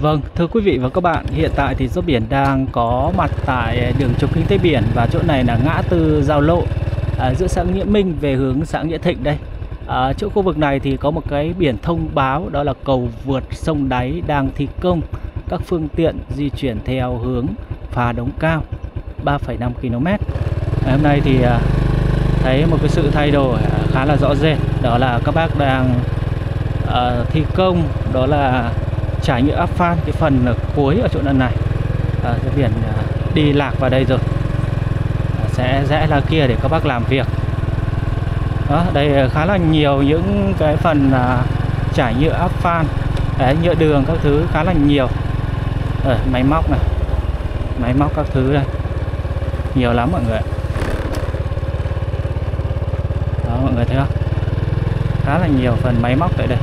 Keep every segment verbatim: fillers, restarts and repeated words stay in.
Vâng, thưa quý vị và các bạn, hiện tại thì Gió Biển đang có mặt tại đường trục kinh tế biển và chỗ này là ngã tư giao lộ à, giữa xã Nghĩa Minh về hướng xã Nghĩa Thịnh đây. À, chỗ khu vực này thì có một cái biển thông báo đó là cầu vượt sông Đáy đang thi công, các phương tiện di chuyển theo hướng Phà Đống Cao ba phẩy năm ki lô mét. Ngày hôm nay thì à, thấy một cái sự thay đổi khá là rõ rệt, đó là các bác đang à, thi công, đó là trải nhựa áp phan cái phần ở cuối ở chỗ lần này. À, cái biển à, đi lạc vào đây rồi, à, sẽ rẽ ra kia để các bác làm việc. Đó, đây khá là nhiều những cái phần à, trải nhựa áp phan, đấy, nhựa đường các thứ khá là nhiều. Rồi, máy móc này, máy móc các thứ đây nhiều lắm mọi người ạ. Đó, mọi người thấy không? Khá là nhiều phần máy móc tại đây.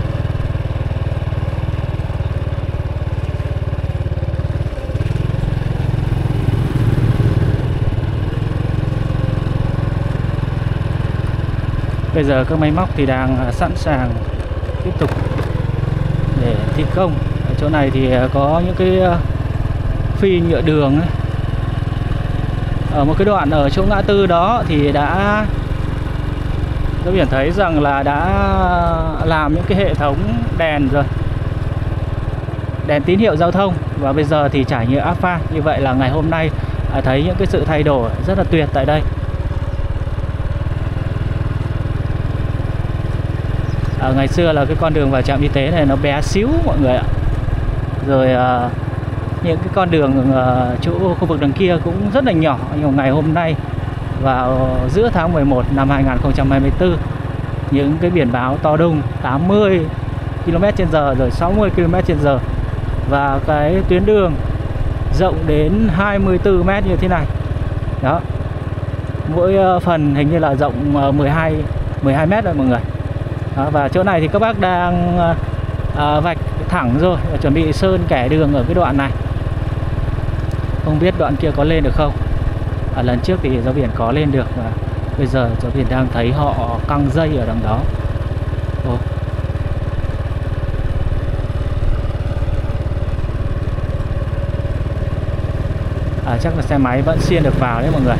Bây giờ các máy móc thì đang sẵn sàng tiếp tục để thi công. Ở chỗ này thì có những cái phi nhựa đường ấy. Ở một cái đoạn ở chỗ ngã tư đó thì đã Gió Biển thấy rằng là đã làm những cái hệ thống đèn rồi, đèn tín hiệu giao thông, và bây giờ thì trải nhựa áp phan. Như vậy là ngày hôm nay thấy những cái sự thay đổi rất là tuyệt tại đây. À, ngày xưa là cái con đường vào trạm y tế này nó bé xíu mọi người ạ. Rồi à, những cái con đường à, chỗ khu vực đằng kia cũng rất là nhỏ. Nhưng ngày hôm nay vào giữa tháng mười một năm hai nghìn không trăm hai mươi tư, những cái biển báo to đùng tám mươi ki lô mét trên giờ rồi sáu mươi ki lô mét trên giờ, và cái tuyến đường rộng đến hai mươi tư mét như thế này. Đó, mỗi phần hình như là rộng mười hai mét rồi mọi người. Đó, và chỗ này thì các bác đang à, vạch thẳng rồi, chuẩn bị sơn kẻ đường ở cái đoạn này. Không biết đoạn kia có lên được không. À, lần trước thì Gió Biển có lên được, và bây giờ Gió Biển đang thấy họ căng dây ở đằng đó. Ồ. À, chắc là xe máy vẫn xiên được vào đấy mọi người.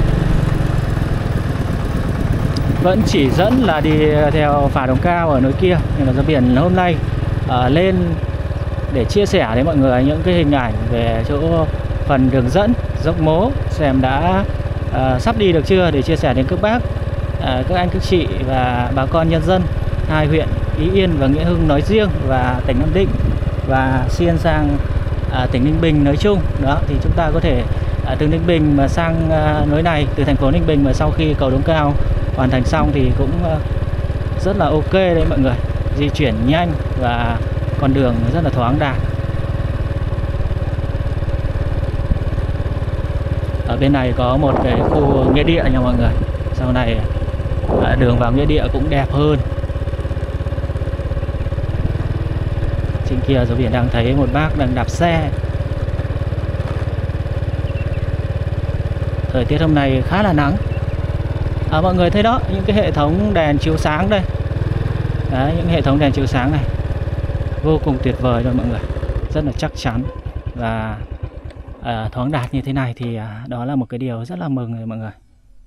Vẫn chỉ dẫn là đi theo Phà Đống Cao ở nơi kia. Nhưng mà Gió Biển hôm nay uh, lên để chia sẻ với mọi người những cái hình ảnh về chỗ phần đường dẫn dốc mố, xem đã uh, sắp đi được chưa, để chia sẻ đến các bác, uh, các anh các chị và bà con nhân dân hai huyện Ý Yên và Nghĩa Hưng nói riêng, và tỉnh Nam Định và xiên sang uh, tỉnh Ninh Bình nói chung. Đó, thì chúng ta có thể uh, từ Ninh Bình mà sang uh, nối này, từ thành phố Ninh Bình mà sau khi cầu Đống Cao hoàn thành xong thì cũng rất là ok đấy mọi người. Di chuyển nhanh và con đường rất là thoáng đạt. Ở bên này có một cái khu nghĩa địa nha mọi người. Sau này đường vào nghĩa địa cũng đẹp hơn. Trên kia Gió Biển đang thấy một bác đang đạp xe. Thời tiết hôm nay khá là nắng. À, mọi người thấy đó, những cái hệ thống đèn chiếu sáng đây. Đấy, những hệ thống đèn chiếu sáng này vô cùng tuyệt vời rồi mọi người. Rất là chắc chắn và à, thoáng đạt như thế này thì à, đó là một cái điều rất là mừng rồi mọi người.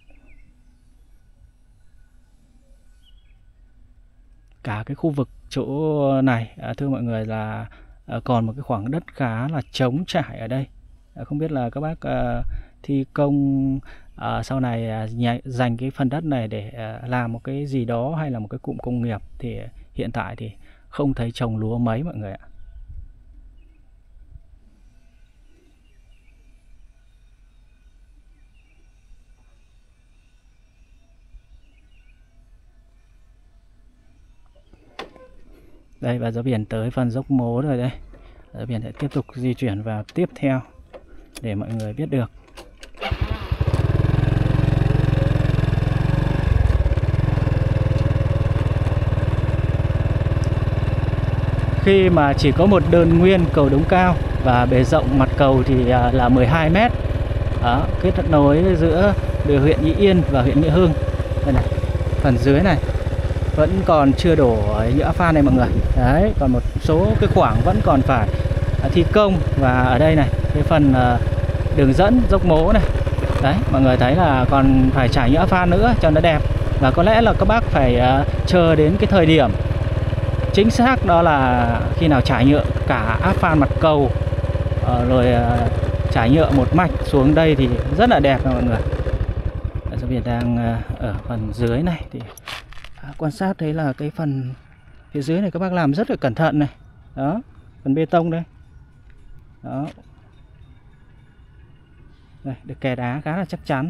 Cả cái khu vực chỗ này à, thưa mọi người là à, còn một cái khoảng đất khá là trống trải ở đây. À, không biết là các bác à, thi công À, sau này à, dành cái phần đất này để à, làm một cái gì đó hay là một cái cụm công nghiệp, thì hiện tại thì không thấy trồng lúa mấy mọi người ạ. Đây, và Gió Biển tới phần dốc mố rồi đây. Gió Biển sẽ tiếp tục di chuyển vào tiếp theo để mọi người biết được. Khi mà chỉ có một đơn nguyên cầu Đống Cao và bề rộng mặt cầu thì là mười hai mét. Đó, kết nối giữa huyện Ý Yên và huyện Nghĩa Hưng. Đây này, phần dưới này vẫn còn chưa đổ nhựa áp phan này mọi người. Đấy, còn một số cái khoảng vẫn còn phải à, thi công. Và ở đây này, cái phần à, đường dẫn dốc mố này. Đấy, mọi người thấy là còn phải trải nhựa phan nữa cho nó đẹp. Và có lẽ là các bác phải uh, chờ đến cái thời điểm chính xác, đó là khi nào trải nhựa cả áp phan mặt cầu, uh, rồi uh, trải nhựa một mạch xuống đây thì rất là đẹp mọi người. Gió biển đang uh, ở phần dưới này thì uh, quan sát thấy là cái phần phía dưới này các bác làm rất là cẩn thận này. Đó, phần bê tông đây. Đó. Đây, được kè đá khá là chắc chắn.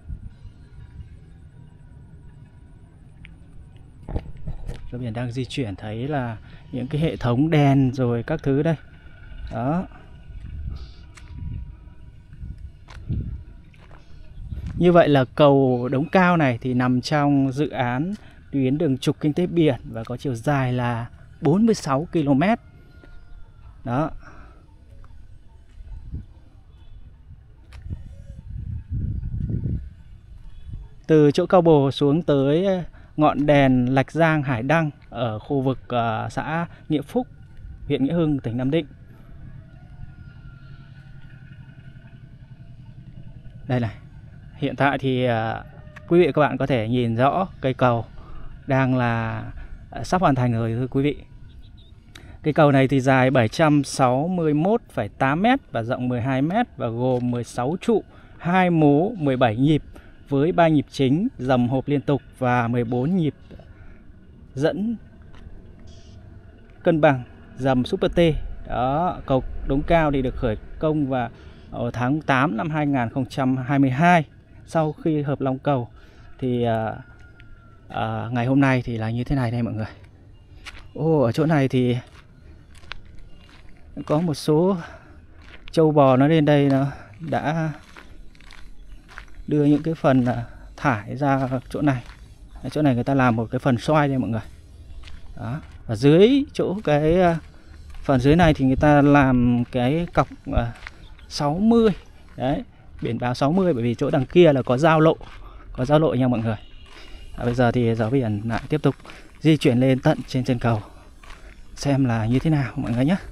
Gió biển đang di chuyển thấy là những cái hệ thống đèn rồi các thứ đây. Đó. Như vậy là cầu Đống Cao này thì nằm trong dự án tuyến đường trục kinh tế biển và có chiều dài là bốn mươi sáu ki lô mét. Đó. Từ chỗ Cao Bồ xuống tới ngọn đèn Lạch Giang Hải Đăng ở khu vực uh, xã Nghĩa Phúc, huyện Nghĩa Hưng, tỉnh Nam Định. Đây này, hiện tại thì uh, quý vị và các bạn có thể nhìn rõ cây cầu đang là uh, sắp hoàn thành rồi thưa quý vị. Cây cầu này thì dài bảy trăm sáu mươi mốt phẩy tám mét và rộng mười hai mét và gồm mười sáu trụ, hai mố, mười bảy nhịp với ba nhịp chính, dầm hộp liên tục và mười bốn nhịp dẫn cân bằng, dầm Super T. Đó, cầu Đống Cao thì được khởi công vào tháng tám năm hai nghìn không trăm hai mươi hai. Sau khi hợp long cầu thì à, à, ngày hôm nay thì là như thế này đây mọi người. Ô, ở chỗ này thì có một số trâu bò nó lên đây, nó đã đưa những cái phần thải ra chỗ này. Chỗ này người ta làm một cái phần xoay đây mọi người. Đó. Và dưới chỗ cái phần dưới này thì người ta làm cái cọc sáu mươi. Đấy, biển báo sáu mươi, bởi vì chỗ đằng kia là có giao lộ, có giao lộ nha mọi người. À, bây giờ thì gió biển lại tiếp tục di chuyển lên tận trên chân cầu xem là như thế nào mọi người nhé.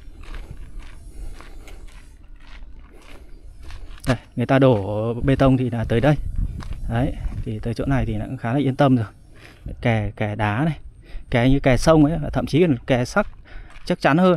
Đây, người ta đổ bê tông thì là tới đây. Đấy, thì tới chỗ này thì cũng khá là yên tâm rồi. Kè kè đá này, kè như kè sông ấy, thậm chí là kè sắt chắc chắn hơn.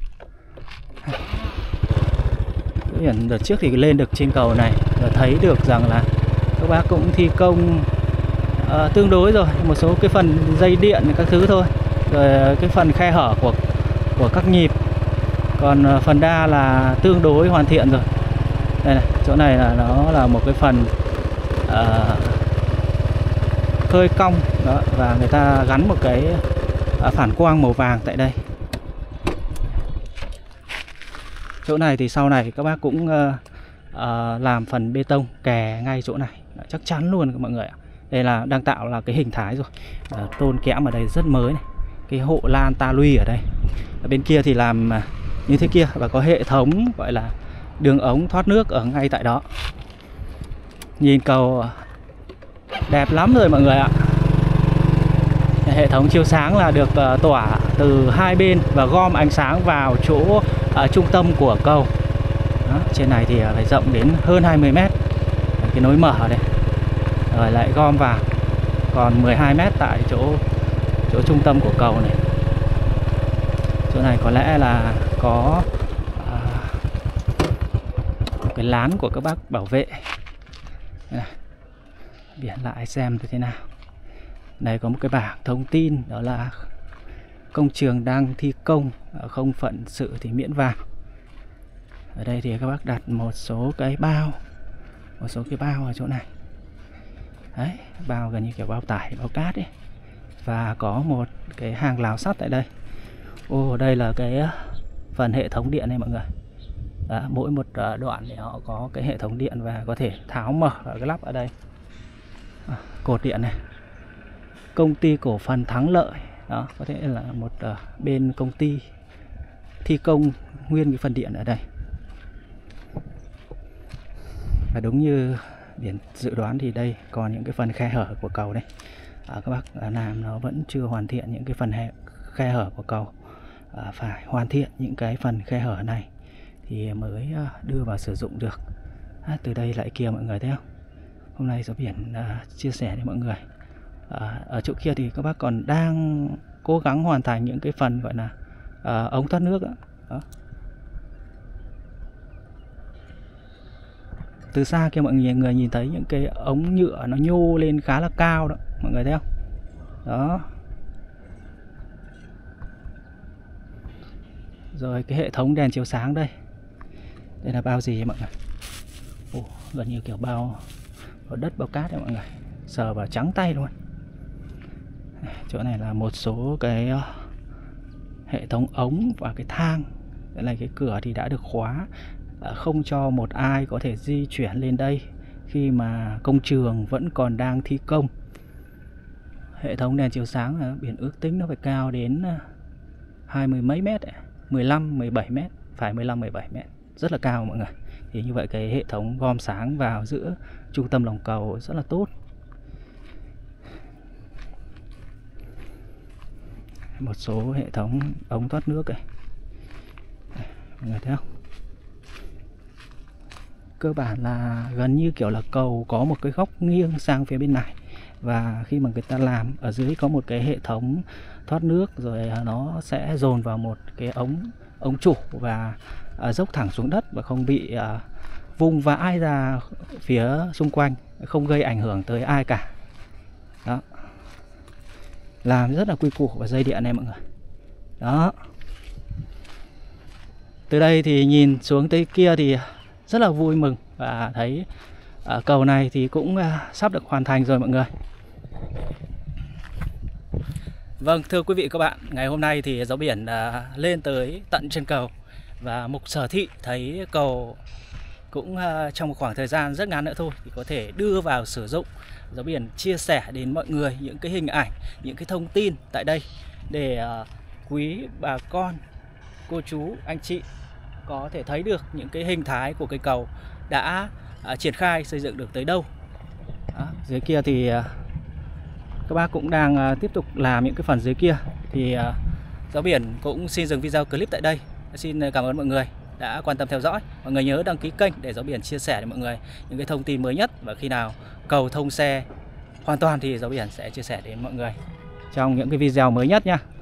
Đợt trước thì lên được trên cầu này và thấy được rằng là các bác cũng thi công uh, tương đối rồi, một số cái phần dây điện các thứ thôi, rồi cái phần khe hở của của các nhịp, còn uh, phần đa là tương đối hoàn thiện rồi. Đây này, chỗ này là nó là một cái phần uh, khơi cong đó, và người ta gắn một cái uh, phản quang màu vàng tại đây. Chỗ này thì sau này các bác cũng uh, uh, làm phần bê tông kè ngay chỗ này, chắc chắn luôn mọi người ạ. Đây là đang tạo là cái hình thái rồi. uh, Tôn kẽm ở đây rất mới này, cái hộ lan ta luy ở đây. Ở bên kia thì làm uh, như thế kia, và có hệ thống gọi là đường ống thoát nước ở ngay tại đó. Nhìn cầu đẹp lắm rồi mọi người ạ. Hệ thống chiếu sáng là được uh, tỏa từ hai bên và gom ánh sáng vào chỗ uh, trung tâm của cầu. Đó, trên này thì uh, phải rộng đến hơn hai mươi mét, cái nối mở đây, rồi lại gom vào. Còn mười hai mét tại chỗ chỗ trung tâm của cầu này. Chỗ này có lẽ là có uh, cái lán của các bác bảo vệ. Đây, biển lại xem như thế nào. Đây có một cái bảng thông tin, đó là công trường đang thi công, không phận sự thì miễn vào. Ở đây thì các bác đặt một số cái bao, một số cái bao ở chỗ này. Đấy, bao gần như kiểu bao tải, bao cát ấy. Và có một cái hàng rào sắt tại đây. Ồ, đây là cái phần hệ thống điện này mọi người. Đó, mỗi một đoạn thì họ có cái hệ thống điện và có thể tháo mở ở cái lắp ở đây. À, cột điện này, công ty cổ phần Thắng Lợi. Đó, có thể là một uh, bên công ty thi công nguyên cái phần điện ở đây. Và đúng như biển dự đoán thì đây còn những cái phần khe hở của cầu đây. À, các bác làm nó vẫn chưa hoàn thiện những cái phần khe hở của cầu. à, phải hoàn thiện những cái phần khe hở này thì mới à, đưa vào sử dụng được. À, từ đây lại kia mọi người thấy không? Hôm nay Gió Biển à, chia sẻ với mọi người. À, ở chỗ kia thì các bác còn đang cố gắng hoàn thành những cái phần gọi là à, ống thoát nước đó. Đó. Từ xa kia mọi người nhìn thấy những cái ống nhựa nó nhô lên khá là cao đó, mọi người thấy không? Đó. Rồi cái hệ thống đèn chiếu sáng đây. Đây là bao gì mọi người? Ồ, gần như kiểu bao, bao đất bao cát đấy mọi người. Sờ vào trắng tay luôn. Chỗ này là một số cái uh, hệ thống ống và cái thang. Đây là cái cửa thì đã được khóa, uh, không cho một ai có thể di chuyển lên đây khi mà công trường vẫn còn đang thi công. Hệ thống đèn chiếu sáng uh, biển ước tính nó phải cao đến uh, hai mươi mấy mét, mười lăm mười bảy mét, phải mười lăm mười bảy mét, rất là cao mọi người. Thì như vậy cái hệ thống gom sáng vào giữa trung tâm lòng cầu rất là tốt. Một số hệ thống ống thoát nước này, mọi người thấy không? Cơ bản là gần như kiểu là cầu có một cái góc nghiêng sang phía bên này, và khi mà người ta làm ở dưới có một cái hệ thống thoát nước, rồi nó sẽ dồn vào một cái ống ống trụ và uh, dốc thẳng xuống đất và không bị uh, vung vãi ra phía xung quanh, không gây ảnh hưởng tới ai cả. Đó, làm rất là quy củ và dây điện này mọi người. Đó, từ đây thì nhìn xuống tới kia thì rất là vui mừng và thấy uh, cầu này thì cũng uh, sắp được hoàn thành rồi mọi người. Vâng, thưa quý vị các bạn, ngày hôm nay thì Gió Biển uh, lên tới tận chân cầu và Mục Sở Thị thấy cầu cũng uh, trong một khoảng thời gian rất ngắn nữa thôi thì có thể đưa vào sử dụng. Gió Biển chia sẻ đến mọi người những cái hình ảnh, những cái thông tin tại đây để uh, quý bà con, cô chú, anh chị có thể thấy được những cái hình thái của cây cầu đã uh, triển khai xây dựng được tới đâu. Đó, dưới kia thì uh, các bác cũng đang uh, tiếp tục làm những cái phần dưới kia. Thì uh, Gió Biển cũng xin dừng video clip tại đây. Xin cảm ơn mọi người đã quan tâm theo dõi. Mọi người nhớ đăng ký kênh để Gió Biển chia sẻ với mọi người những cái thông tin mới nhất, và khi nào cầu thông xe hoàn toàn thì Gió Biển sẽ chia sẻ đến mọi người trong những cái video mới nhất nha.